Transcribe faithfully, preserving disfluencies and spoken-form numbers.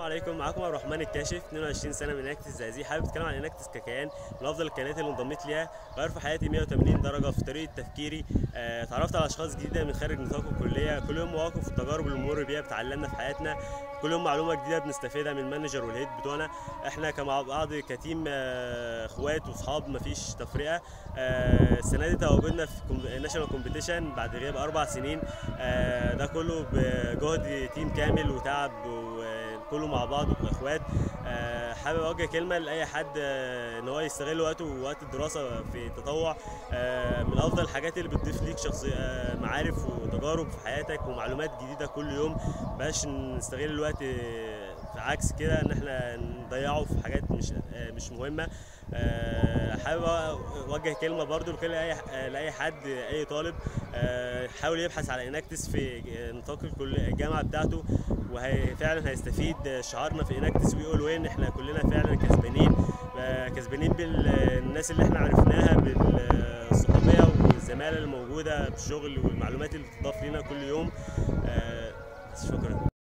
عليكم. معاكم عبد الرحمن الكاشف، اتنين وعشرين سنه من اناكتس الزقازيق. حابب اتكلم عن اناكتس ككيان، من افضل الكيانات اللي انضميت ليها. غير في حياتي مية وتمانين درجه في طريقه تفكيري. آه، اتعرفت على اشخاص جديده من خارج نطاق الكليه. كل يوم مواقف والتجارب اللي بنمر بيها بتعلمنا في حياتنا. كل يوم معلومه جديده بنستفيدها من المانجر والهيد بتوعنا. احنا كمع بعض كتيم آه، اخوات واصحاب، مفيش تفرقه. آه، السنه دي تواجدنا في ناشونال كومبيتيشن بعد غياب اربع سنين. آه، ده كله بجهد تيم كامل وتعب، وكله مع بعض واخوات. آه، حابب اوجه كلمه لاي حد، آه، ان هو يستغل وقته ووقت الدراسه في التطوع. آه، من افضل الحاجات اللي بتضيف ليك شخصيه، آه، معارف وتجارب في حياتك ومعلومات جديده كل يوم. مبقاش نستغل الوقت في عكس كده، ان احنا نضيعه في حاجات مش آه، مش مهمه. آه، حابب اوجه كلمه برضو لكل اي لاي حد، اي طالب آه، حاول يبحث على اناكتس في نطاق الجامعه بتاعته، وهي فعلا هيستفيد. شعارنا في اناكتس وي اول وين، احنا كلنا فعلا كسبانين. آه، كسبانين بالناس اللي احنا عرفناها، بالصحوبيه والزماله اللي موجوده بالشغل والمعلومات اللي بتضاف لنا كل يوم. آه، شكرا.